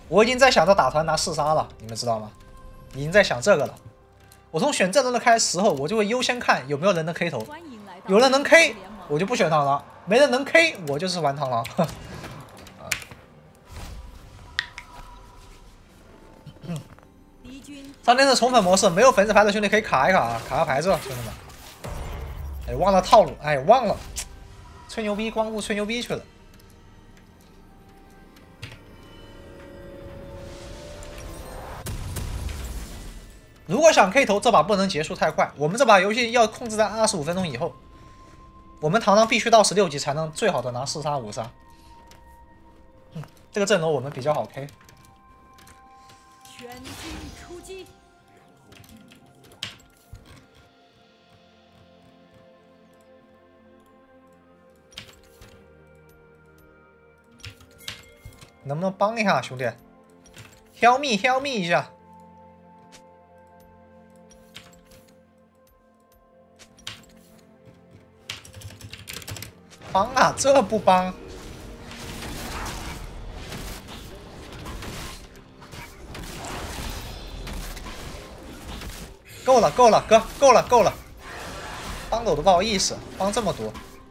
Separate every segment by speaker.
Speaker 1: 我已经在想着打团拿4杀了，你们知道吗？已经在想这个了。我从选阵容的时候，我就会优先看有没有人能 K 头，有人能 K， 我就不选螳螂；没人能 K， 我就是玩螳螂。上天是宠粉模式，没有粉丝牌的兄弟可以卡一卡啊，卡个牌子，兄弟们。哎，忘了套路，哎，忘了，吹牛逼，光顾吹牛逼去了。如果想 K 头，这把不能结束太快，我们这把游戏要控制在25分钟以后。我们螳螂必须到16级才能最好的拿4杀5杀。这个阵容我们比较好 K。
Speaker 2: 全军出击！
Speaker 1: 能不能帮一下兄弟 ？Help me 一下！帮啊，这不帮？够了，哥，够了！帮的我都不好意思，帮这么多，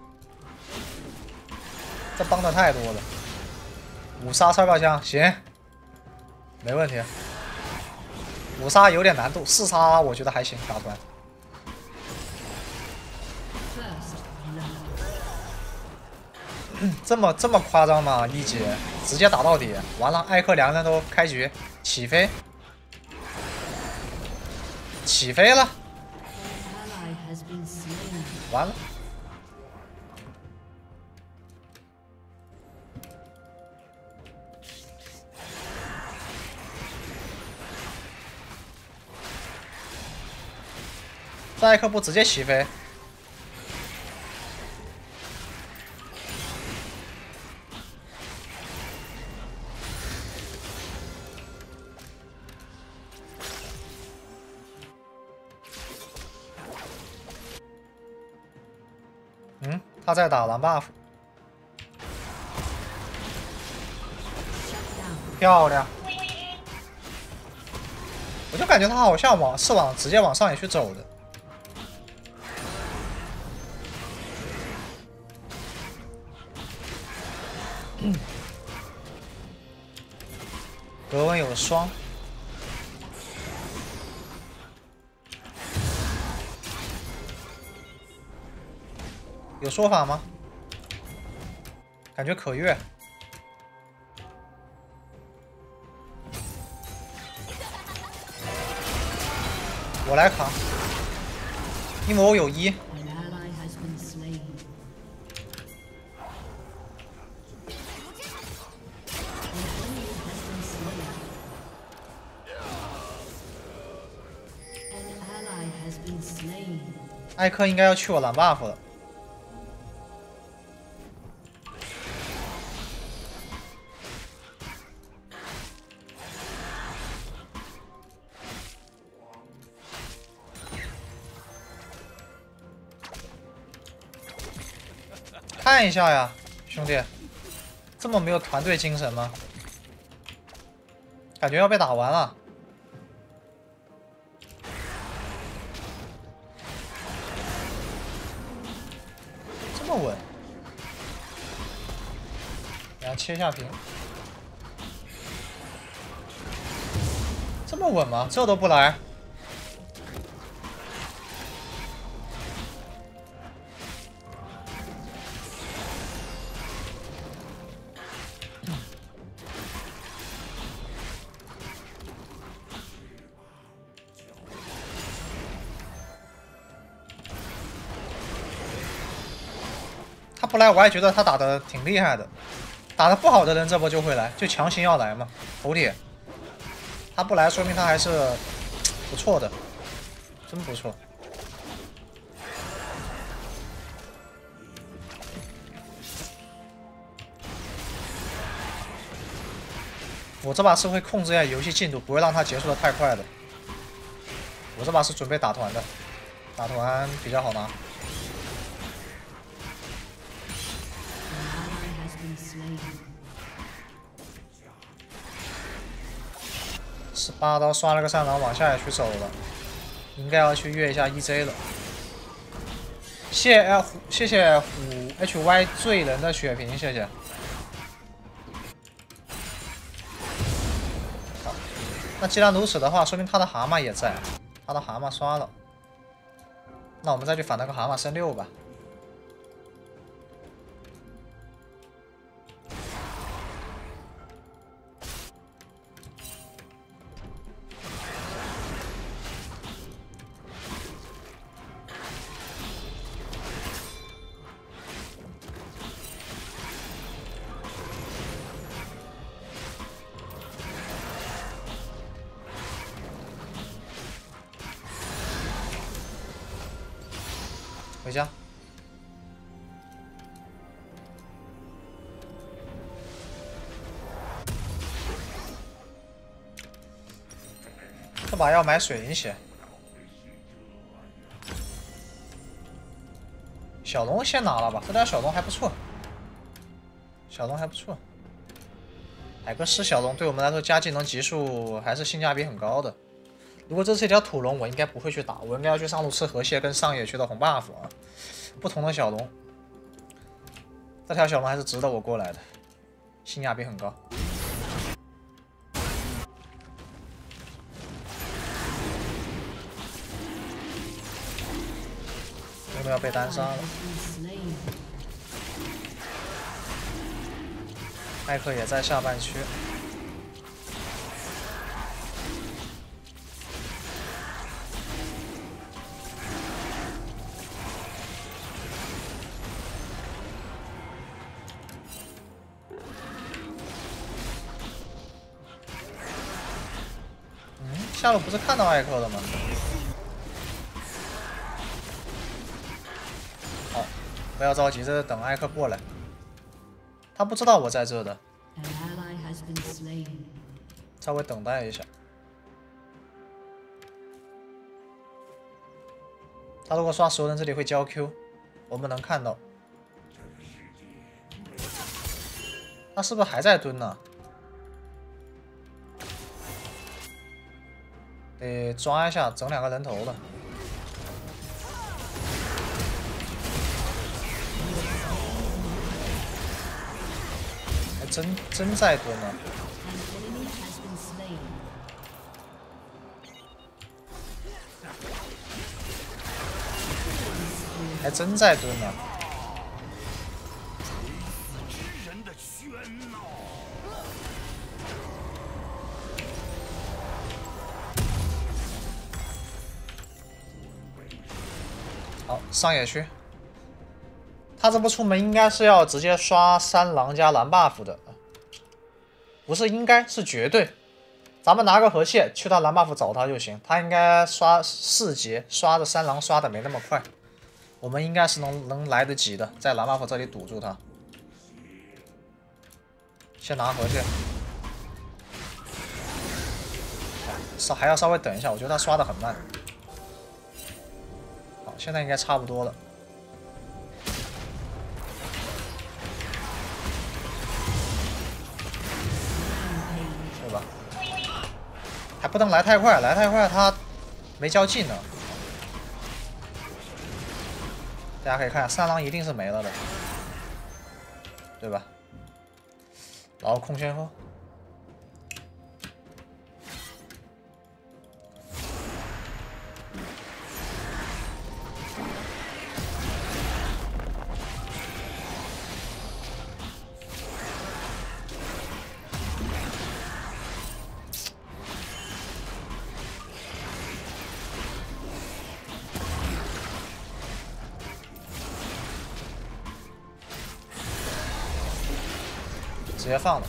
Speaker 1: 这帮的太多了。5杀烧烤枪行，没问题。5杀有点难度，4杀我觉得还行，打团。这么夸张吗？1级直接打到底，完了，艾克2人都开局起飞了，完了。这艾克不直接起飞？他在打蓝 buff， 漂亮！我就感觉他好像直接往上也去走的。格温有双。有说法吗？感觉可越。我来扛，因为我有1。艾克应该要去我蓝 buff 了。看一下呀，兄弟，这么没有团队精神吗？感觉要被打完了。这么稳，给他切下屏。这么稳吗？这都不来？他不来，我还觉得他打的挺厉害的。打的不好的人这波就会来，就强行要来嘛，头铁。他不来，说明他还是不错的，真不错。我这把是会控制一下游戏进度，不会让它结束的太快的。我这把是准备打团的，打团比较好拿。 18刀刷了个3狼，往下野区走了，应该要去越一下 EJ 了。谢谢虎 HY 醉人的血瓶，谢谢。好，那既然如此的话，说明他的蛤蟆也在，他的蛤蟆刷了。那我们再去反那个蛤蟆升6吧。回家。这把要买水银血。小龙先拿了吧，这条小龙还不错，小龙还不错。海克斯小龙对我们来说加技能级数还是性价比很高的。如果这是一条土龙，我应该不会去打，我应该要去上路吃河蟹跟上野区的红 buff 啊。不同的小龙，这条小龙还是值得我过来的，性价比很高。有没有被单杀了？艾克也在下半区。下路不是看到艾克了吗？好，不要着急，这是等艾克过来。他不知道我在这的，稍微等待一下。他如果刷熟人，这里会交 Q， 我们能看到。他是不是还在蹲呢？得抓一下，整2个人头了。还真在蹲呢。还真在蹲呢。好，上野区，他这波出门应该是要直接刷3狼加蓝 buff 的，不是应该是绝对。咱们拿个河蟹去他蓝 buff 找他就行，他应该刷4级，刷的3狼刷的没那么快，我们应该是能来得及的，在蓝 buff 这里堵住他。先拿河蟹，还要稍微等一下，我觉得他刷的很慢。好，现在应该差不多了。对吧？还不能来太快，来太快他没交技能。大家可以看，3狼一定是没了的，对吧？然后控先锋。直接放了，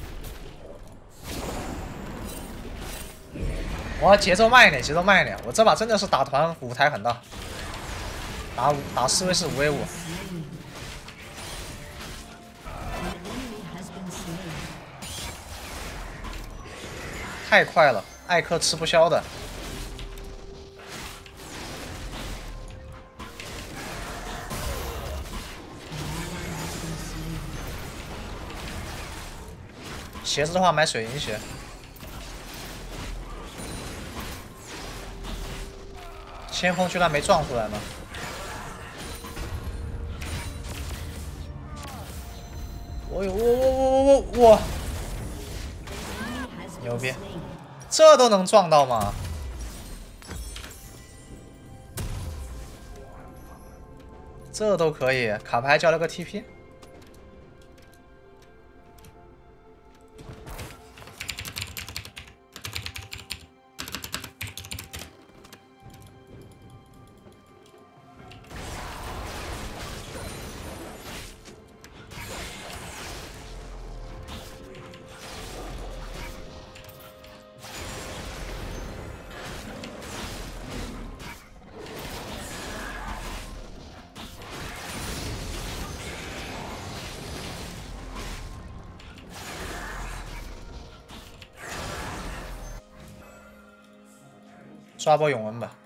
Speaker 1: 我节奏慢一点，节奏慢一点。我这把真的是打团舞台很大，打4v4、5v5，太快了，艾克吃不消的。鞋子的话买水银鞋。 先锋居然没撞出来吗？我牛逼，这都能撞到吗？这都可以，卡牌交了个 TP。刷波永文吧。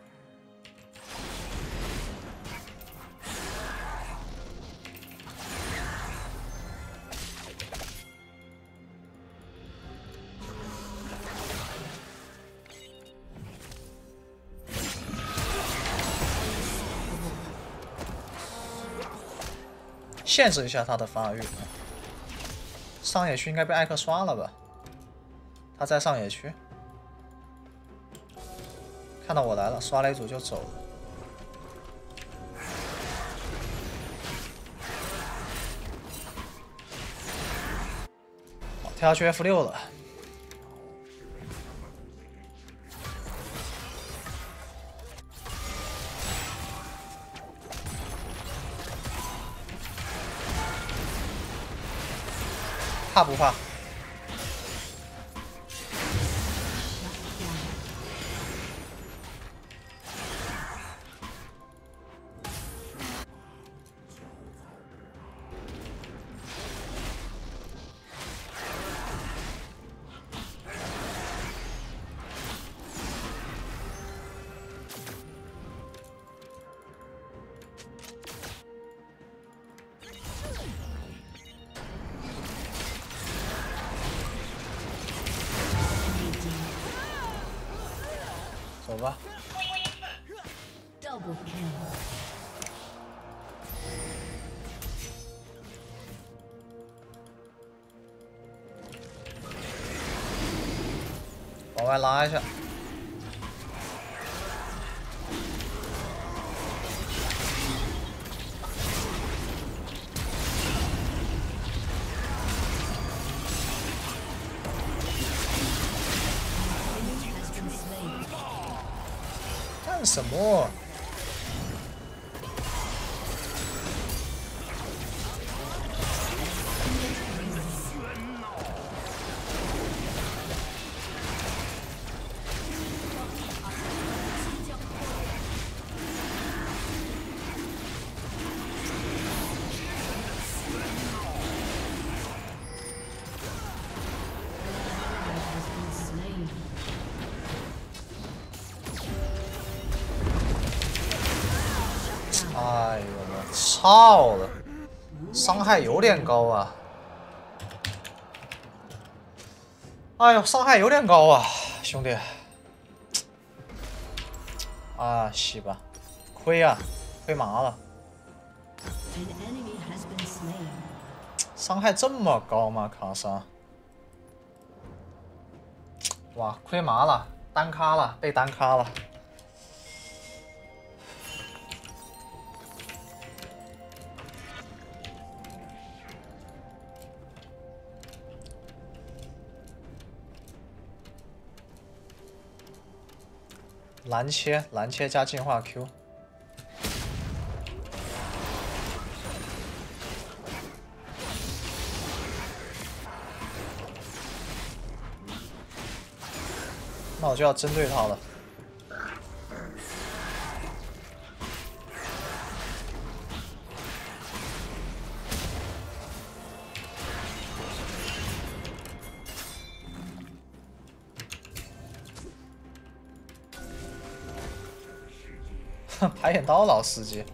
Speaker 1: 限制一下他的发育。上野区应该被艾克刷了吧？他在上野区。 看到我来了，刷了一组就走了。好，跳下去 F6了。怕不怕？ 走吧。
Speaker 2: Double kill.
Speaker 1: 往外拉一下。干什么？哎呦我操了，伤害有点高啊！哎呦，伤害有点高啊，兄弟！啊，洗吧，亏啊，亏麻了。伤害这么高吗，卡莎？哇，亏麻了，单咖了，被单咖了。 蓝切加进化 Q， 那我就要针对他了。排眼刀老司机。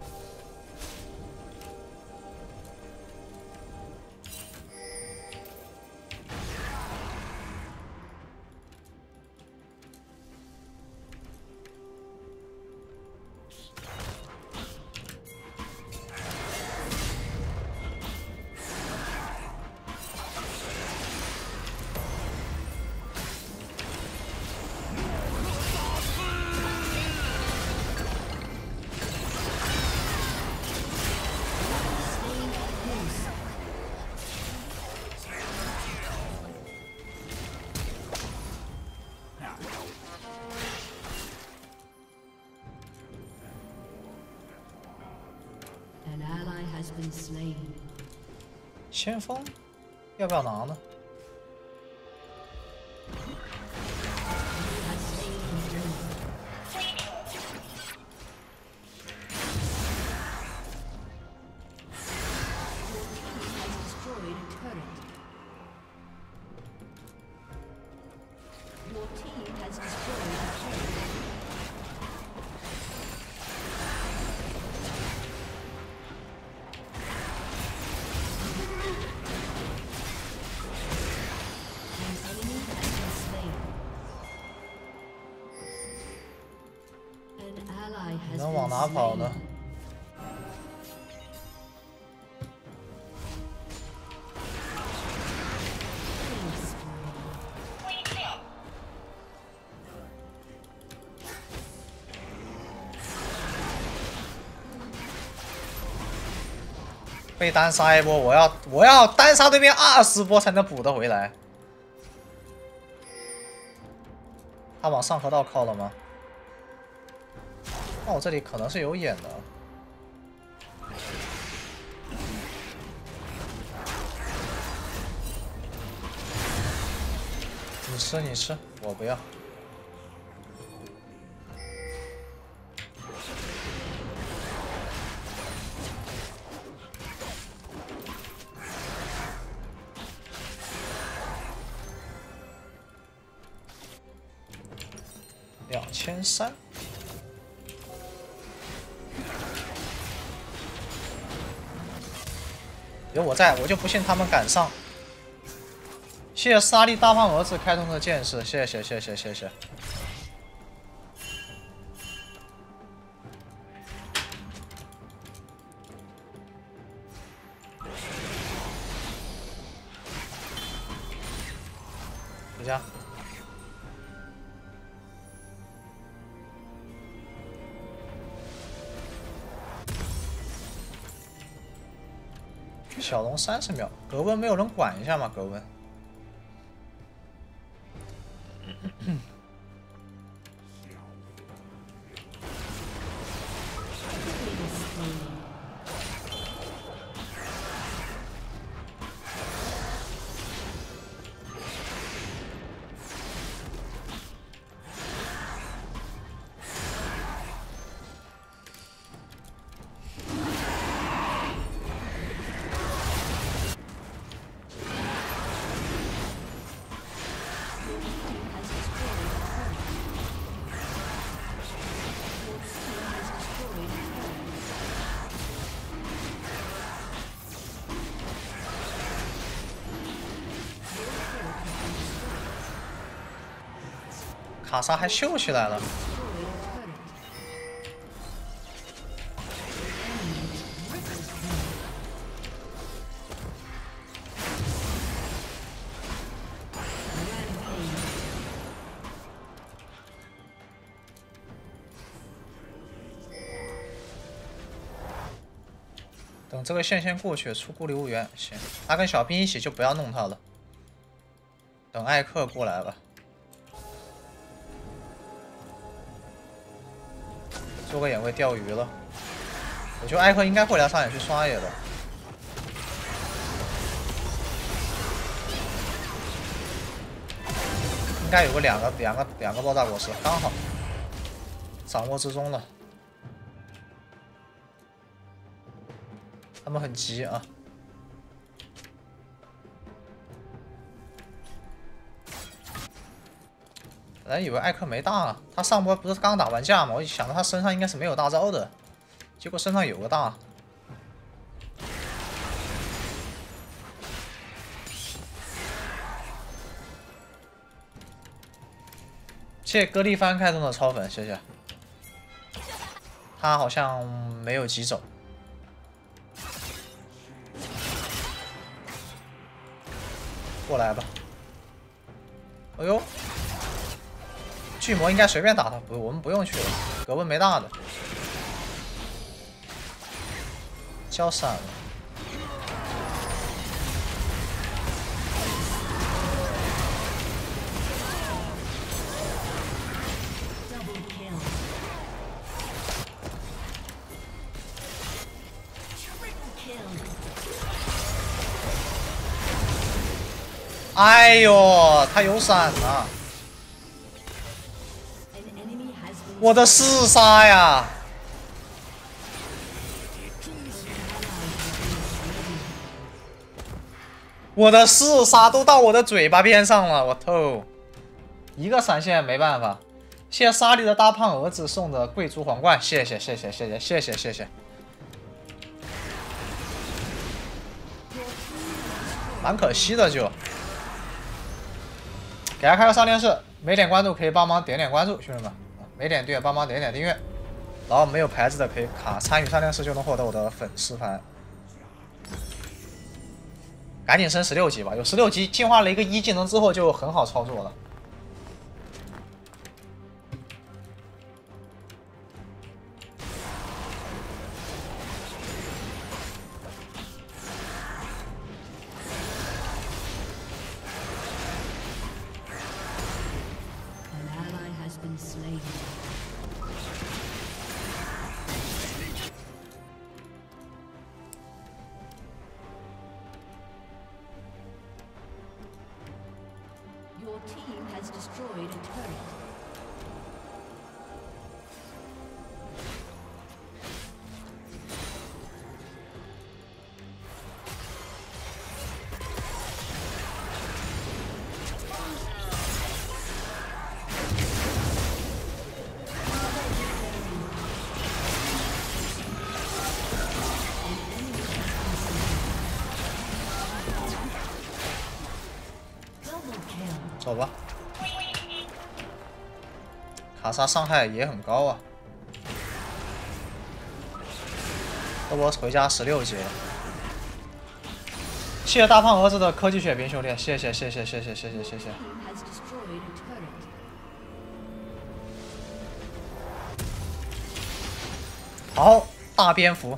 Speaker 2: has been slain.
Speaker 1: 先锋要不要拿呢？ 能往哪跑呢？被单杀一波，我要单杀对面20波才能补得回来。他往上河道靠了吗？ 那我这里可能是有眼的。你吃你吃，我不要。2300。 有我在，我就不信他们赶上。谢谢沙利大胖儿子开通的剑士，谢谢谢谢谢谢。回家。小龙30秒，格温没有人管一下吗？格温。卡莎还秀起来了。等这个线先过去，出孤立无援。行，他跟小兵一起就不要弄他了。等艾克过来吧。 做个眼位钓鱼了，我觉得艾克应该会来上野去刷野的。应该有个两个爆炸果实，刚好掌握之中了。他们很急啊！本来以为艾克没大，他上波不是刚打完架吗？我想着他身上应该是没有大招的，结果身上有个大。谢谢歌丽帆开通的超粉，谢谢。他好像没有急走。过来吧。哎呦！ 巨魔应该随便打他，不，我们不用去了。格温没大的，交闪了。 哎呦，他有闪啊！我的4杀呀！我的4杀都到我的嘴巴边上了，我透！一个闪现没办法。谢谢沙利的大胖儿子送的贵族皇冠，谢谢谢谢谢谢谢谢谢谢。蛮可惜的就。给大家开个上电视，没点关注可以帮忙点点关注，兄弟们，没点订阅帮忙点点订阅，然后没有牌子的可以卡参与上电视就能获得我的粉丝牌。赶紧升16级吧，有16级进化了一个1技能之后就很好操作了。
Speaker 2: Your team has destroyed a turret. Double kill.
Speaker 1: 走吧，卡莎伤害也很高啊。那我回家16级了。谢谢大胖儿子的科技血瓶兄弟，谢谢谢谢谢谢谢谢谢谢。
Speaker 2: Team has destroyed a turret.
Speaker 1: 好，大蝙蝠，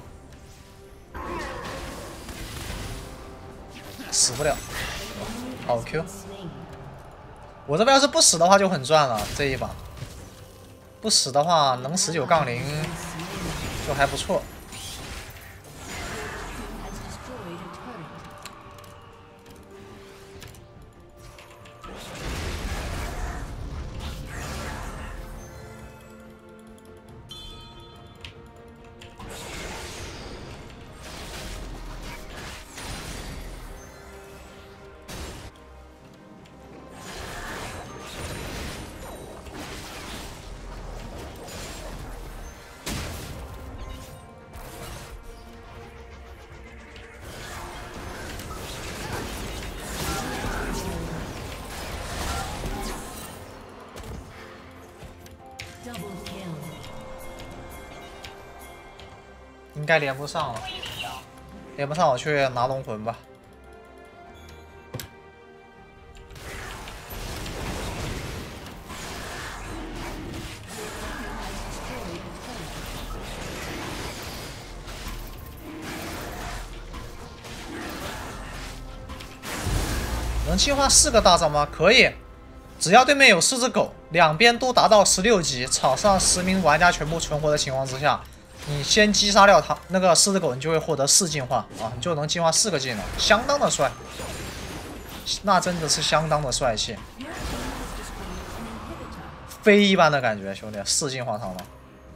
Speaker 1: 死不了。好 Q， 我这边要是不死的话就很赚了，这一把。不死的话能19杠0就还不错。
Speaker 2: Has destroyed a turret.
Speaker 1: 应该连不上了，连不上我去拿龙魂吧。能进化4个大招吗？可以，只要对面有4只狗，两边都达到16级，场上10名玩家全部存活的情况之下。 你先击杀掉他那个4只狗，你就会获得4进化啊，你就能进化4个技能，相当的帅，那真的是相当的帅气，飞一般的感觉，兄弟，4进化螳螂。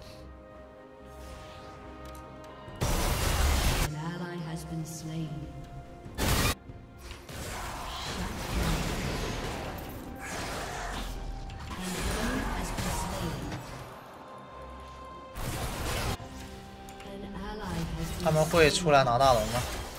Speaker 1: 他们会出来拿大龙吗？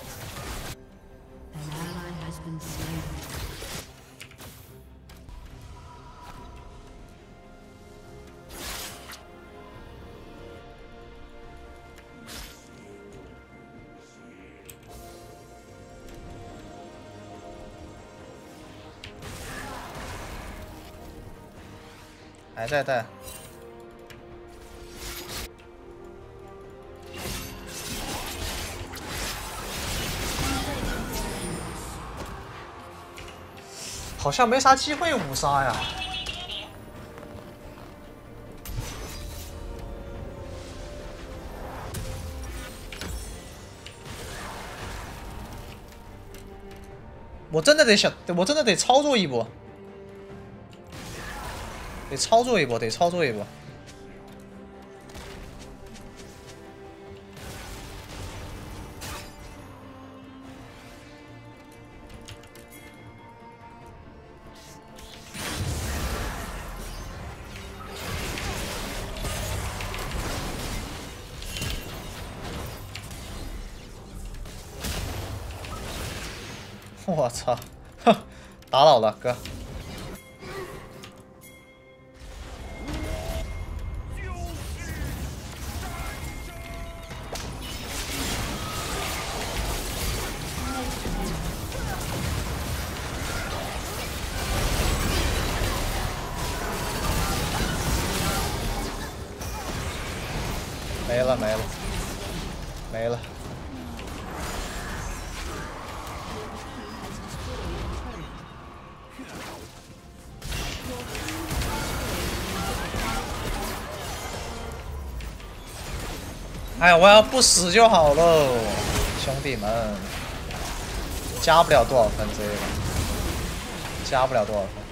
Speaker 1: 还在带。 好像没啥机会5杀呀。 我真的得我真的得操作一波，得操作一波，得操作一波。我操！哼，打扰了，哥。没了，没了，没了。 哎呀，我要不死就好喽，兄弟们，加不了多少分这个，加不了多少分。